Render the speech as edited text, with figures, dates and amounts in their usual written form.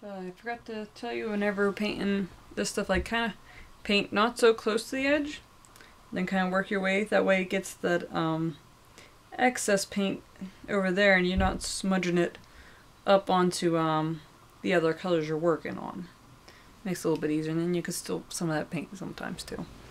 I forgot to tell you, whenever painting this stuff, like kind of paint not so close to the edge, then kind of work your way. That way it gets that excess paint over there and you're not smudging it up onto the other colors you're working on. Makes it a little bit easier, and then you can still some of that paint sometimes too.